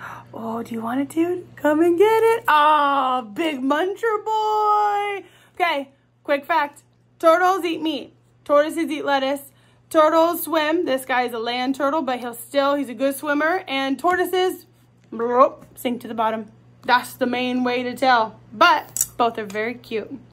Oh, do you want it, dude? Come and get it. Oh, big muncher boy. Okay, quick fact. Turtles eat meat. Tortoises eat lettuce. Turtles swim. This guy is a land turtle, but he's a good swimmer. And tortoises sink to the bottom. That's the main way to tell. But both are very cute.